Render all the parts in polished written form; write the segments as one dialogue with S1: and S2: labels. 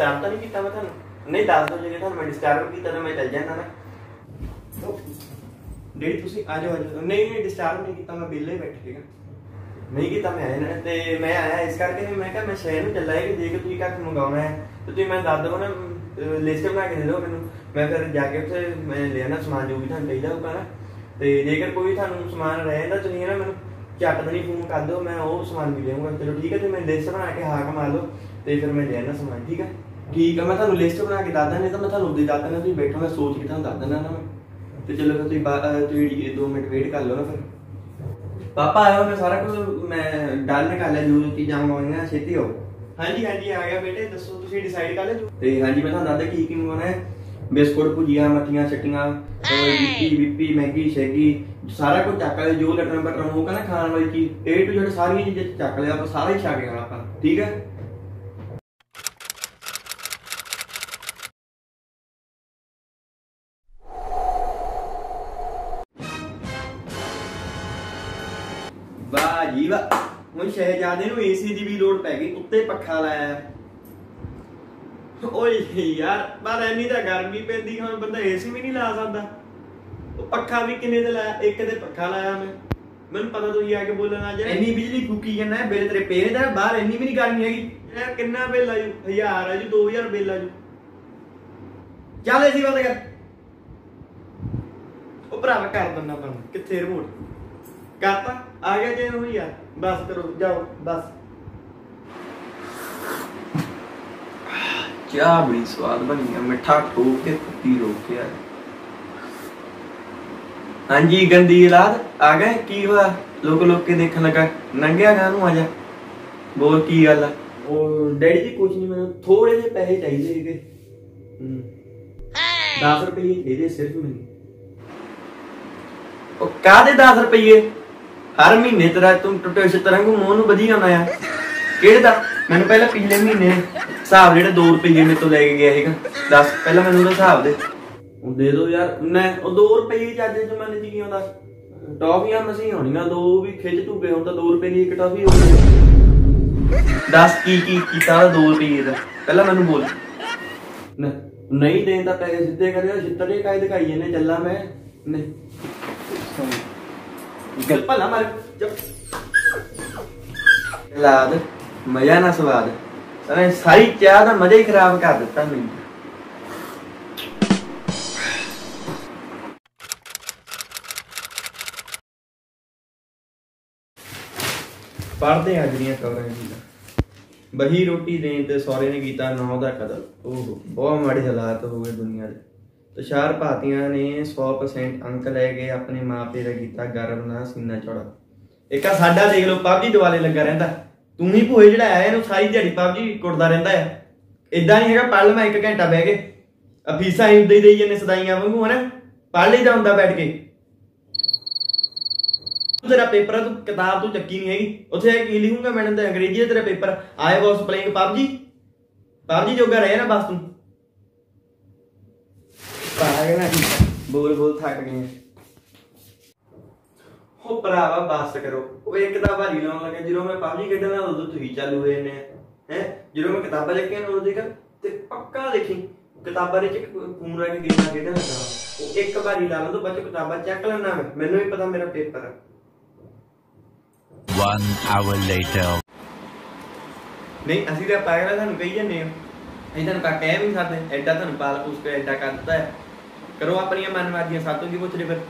S1: Disturb तो नहीं किया मैं थानू? नहीं दस दो जे थानू मैं डिस्टर्ब किया तो मैं चल जाना ना। डैडी तुसी आ जाओ नहीं नहीं डिस्टर्ब नहीं किया मैं बेले बैठे ठीक है नहीं किया मैं आया ना ते मैं आया इस करके मैं कहा मैं शहर में चला है कि देख तुसी क्या मंगाना है तो तुम मैं दस दो ना लिस्ट बना के दे दो मैनू मैं फिर जाके उत्थे मैं ले आना समान जो भी थानू चाहिदा होगा ना ते जेकर कोई थानू समान रहे ना तुसीं ना मैनू झट नहीं फोन कर दो मैं वो समान भी लेऊंगा चलो ठीक है तो मैं लिस्ट बना के हाक मार लो तो फिर मैं ले आना समान ठीक है मैं थानू लिस्ट बना के दस देना नहीं तो मैं थानू उद्दी दस देना तुसीं बैठो मैं सोच के थानू दस देना ना तो चलो फिर तुसीं 2 मिनट वेट कर लो ना फिर पापा आया मैं सारा कुछ मैं डाल निकाल लिया जो चीज़ां मंगवाइयां छेती हो हाँ जी आ गया बेटे दसो तुसीं डिसाइड कर लिया तो हाँ जी मैं थानू दसदा की मंगवाना है बिस्कुट भुजिया मट्ठियां छट्टियां विपी मैगी शैगी सारा कुछ चक लिया जो लटरन बटरन होगा ना खाने वाली चीज ए टू जेड सारी चीजें चक लिया आप सारा ही छक गया आप ठीक है वाह जी वाह ਹੁਣ ਸ਼ਹਿਜ਼ਾਦੇ ਨੂੰ ਏਸੀ ਦੀ ਵੀ ਲੋੜ ਪੈ ਗਈ ਉੱਤੇ ਪੱਖਾ ਲਾਇਆ ਓਏ ਯਾਰ ਪਰ ਐਨੀ ਤਾਂ ਗਰਮੀ ਪੈਂਦੀ ਹੁਣ ਬੰਦਾ ਏਸੀ ਵੀ ਨਹੀਂ ਲਾ ਸਕਦਾ ਉਹ ਪੱਖਾ ਵੀ ਕਿੰਨੇ ਤੇ ਲਾਇਆ ਇੱਕ ਤੇ ਪੱਖਾ ਲਾਇਆ ਮੈਨੂੰ ਪਤਾ ਤੁਸੀਂ ਆ ਕੇ ਬੋਲਣ ਆ ਜਾ ਇੰਨੀ ਬਿਜਲੀ ਫੂਕੀ ਜਾਂਦਾ ਬਿੱਲ ਤੇਰੇ ਪੇ ਦਾ ਬਾਹਰ ਇੰਨੀ ਵੀ ਨਹੀਂ ਗਰਮੀ ਹੈਗੀ ਯਾਰ ਕਿੰਨਾ ਬਿੱਲ ਆਜੂ 1000 ਆਜੂ 2000 ਬਿੱਲ ਆਜੂ ਚੱਲ ਏਸੀ ਬੰਦ ਕਰ ਉਹ ਭਰਾਵਾ ਕਰ ਦਿੰਦਾ ਬੰਦ ਕਿੱਥੇ ਰਿਮੋਟ करता आ गया जे हुई यार बस करो जाओ बस क्या बड़ी स्वाद बनी है मिठा ठोक के खट्टी रोक के यार हाँ जी गंदी औलाद आ गए की हुआ लोग के देखने लगा नंगिया गानू आ जा बोल की गल है और डैडी जी कुछ नहीं मैंने थोड़े जे पैसे चाहिए 10 रुपये दे दे सिर्फ मैंने कादे 10 रुपये हर महीने तेरा तुम टुटे तरंग मुंह नूं वधी आना है किहड़े दा मैनूं पहले पिछले महीने हिसाब जिहड़े 2 रुपये मेरे तो लैके गया है दस पहले मैनूं उहदा हिसाब दे दो यार मैं 2 रुपये अज जमाने च की आउंदा टॉफियां मसीह होणियां 2 भी खिच टूबे हुण तां 2 रुपये दी एक टॉफी हो गई दस की कीता 2 रुपये दा पहला मैनूं बोल नहीं दें तां पैसे सिद्धे करियो छित्तर जे काहे दिखाई जाने चला मैं नहीं गल भला मार लाद मजा ना स्वाद सारी चाह का मजा ही खराब कर दिता मैंने पढ़ते अज दियां खबरां बही रोटी देन ते सौरे ने कीता 9 दा कदल ओहो बहुत माड़ी हालात हो गए दुनिया दे तुषार भातिया ने 100% अंक लै गए अपने मापे का किया गर्व ना सीना चौड़ा एक साडा देख लो पबजी दिवाले लगा रहा तू ही भूए जो आया सारी दिहाड़ी पबजी कुटदा रहा है इदा नहीं है पढ़ मैं 1 घंटा बह के फीसा ही उदा ही दई जाने सदाइयां वांगू है ना पढ़ लीदा हुंदा बैठ के तेरा पेपर है तू किताब तू चक्की नहीं हैगी उत्थे की लिखूंगा मैडम ते अंग्रेजी तेरा paper I was playing PUBG जोगा रहे ना बस तू बोल बोल थक गए हो भरावा बस करो एक किताब भारी लाउन लगे जो मैं पबजी खेडना उदों तुसीं चालू होए ने हैं जो मैं किताबां लिखियां उदों देख ते पक्का देखी किताबां दे फोन रख के गेमां खेडन लगा एक भारी ला लो तो बच्चों किताबां चेक लेना मैनूं भी पता मेरा पेपर है
S2: 1 hour later
S1: नहीं असीं तां पागल थानूं कही जांदे आ ਅਸੀਂ ਤੁਹਾਨੂੰ ਕਾ ਕਹਿ ਵੀ ਨਹੀਂ ਸਕਦੇ ਐਡਾ ਤੁਹਾਨੂੰ ਪਾਲ ਉਸ ਤੇ ਐਡਾ ਕਰ ਦਿੱਤਾ ਹੈ ਕਰੋ ਆਪਣੀਆਂ ਮਨਮਰਜ਼ੀਆਂ ਸਾਤੋਂ ਕੀ ਪੁੱਛਦੇ ਫਿਰ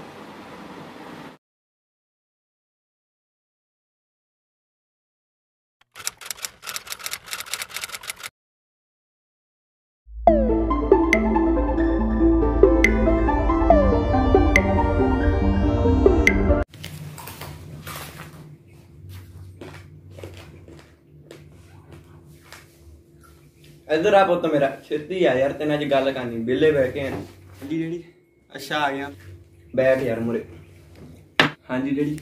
S1: इधर आ पुत मेरा छेती आ यार तेन अज गल करनी बेले बैठ के जी डैडी अच्छा आ गया बैठ यार मुरे हाँ जी डैडी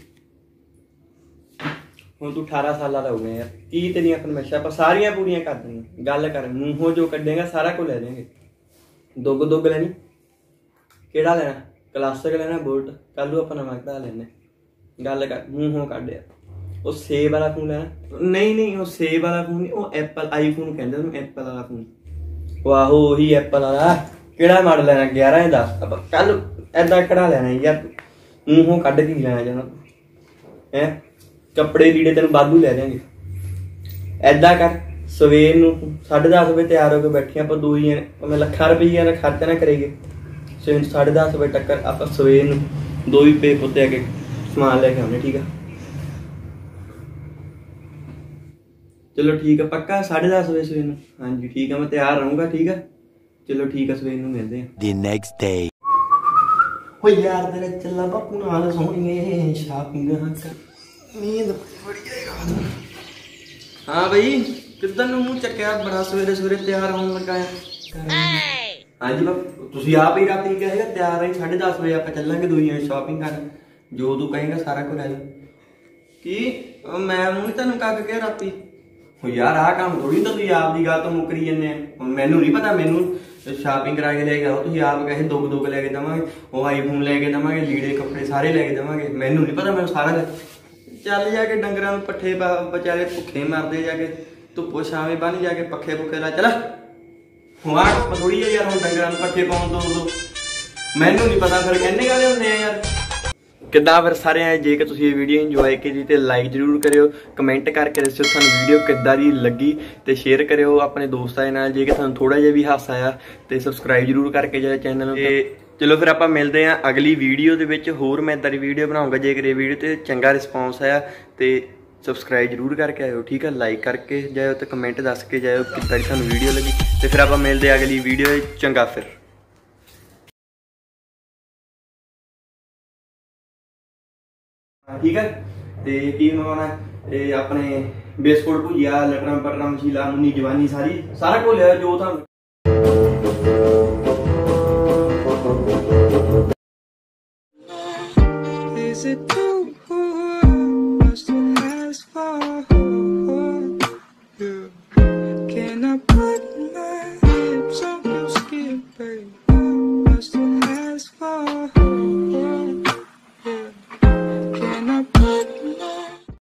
S1: हुण तू 18 साल का हो गया यार की तेरियां फरमाइशां आपां सारियां पूरियां कर देंगे गल कर मूंहों जो कड्डेगा सारा कुछ ले देंगे दुग लैनी केड़ा लेना क्लासिक लेना बुलेट कल नूं आपां नवां कढा लैने गल कर मूंहों कड्ड यार वो सेब वाला फोन लेना नहीं वो सेब वाला फोन नहीं वो एप्पल आईफोन कहते हैं एप्पल वाला फोन ਆਹੋ ਉਹੀ ਐਪਲ ਵਾਲਾ। ਕਿਹੜਾ ਮਾਡਲ ਲੈਣਾ? 11 ਦਾ। ਆਪਾਂ ਕੱਲ ਏਦਾਂ ਕਿਹੜਾ ਲੈਣਾ ਯਾਰ, ਮੂੰਹੋਂ ਕੱਢ ਕੇ ਲੈਣਾ ਜਾਣਾ ਹੈ। ਕੱਪੜੇ ਲੀੜੇ ਤੈਨੂੰ ਵਾਧੂ ਲੈ ਦਿਆਂਗੇ। ਏਦਾਂ ਕਰ, ਸਵੇਰ ਨੂੰ 10:30 ਵਜੇ ਤਿਆਰ ਹੋ ਕੇ ਬੈਠੀ ਆਪਾਂ ਦੋ ਹੀ, ਮੈਂ ਲੱਖਾਂ ਰੁਪਈਆ ਦਾ ਖਰਚਾ ਨਾ ਕਰੇਗੇ। ਸਵੇਰ 10:30 ਵਜੇ ਤੱਕ ਆਪਾਂ ਸਵੇਰ ਨੂੰ ਦੋ ਹੀ ਪੇ ਪੁੱਤੇ ਆ ਕੇ ਸਮਾਨ ਲੈ ਕੇ ਆਉਣੇ, ਠੀਕ ਆ? चलो ठीक है पक्का 10:30 बजे सवेर। हाँ जी ठीक है, मैं तैयार रहूंगा, ठीक है? चलो ठीक है, सवेर नूं मिलते हैं। The next day। ओ यार तेरे चला बापू नाल सोहणीए शॉपिंग कर नींद बड़ी आएगा। हाँ भाई किधर नूं मुंह चक्या, बड़ा सवेरे सवेरे तैयार होने लगा है। हाँ जी बापू तुसीं आप ही राती कहेगा तैयार रही 10:30 बजे आप चलांगे दुनिया शॉपिंग कर, जो तू कहेगा सारा कुछ ले कि मैं मूंह तेन कक के राती यार आ काम थोड़ी तो तुम आप की गल तो मुकरी जाने। मैनू नहीं पता, मैनू शॉपिंग करा के लेके आओ, तुम आप कहे दुग लैके देवे, वो आईफोन लैके देवे, लीड़े कपड़े सारे लैके देवे, मैनू नहीं पता, मैं सारा चल जाके डंगर पट्ठे बेचारे भुखे मरदे जाके धुप्पो छावे बन जाके पखे पुखे ला चला हुआ थोड़ी है यार। हम डंगर पट्ठे पाउन दो मैनू नहीं पता, फिर कहने गाले होंगे यार। किदा फिर सारे जे कि तुसीं वीडियो इंजॉय की तो लाइक जरूर करियो, कमेंट करके दस्सिओ तुहानूं वीडियो किद्दां दी लगी, तो शेयर करियो अपने दोस्तां दे नाल। जे कि तुहानूं थोड़ा जिहा भी हासा आया तो सबसक्राइब जरूर करके जाओ चैनल नूं। चलो फिर आपां मिलदे आं अगली वीडियो दे विच, होर मैं इदां दी वीडियो बनाऊंगा। जेकर ये वीडियो ते चंगा रिस्पॉन्स आया तो सबसक्राइब जरूर करके आयो, ठीक है? लाइक करके जाओ तो कमेंट दस के जाओ किद्दां दी तुहानूं वीडियो लगी। तो फिर आपां मिलदे अगली वीडियो। चंगा फिर। ठीक है तो की मंगवाना अपने बिस्कुट भुजिया लटरम पटरम मशीला मुन्नी जवानी सारा को लिया जो था।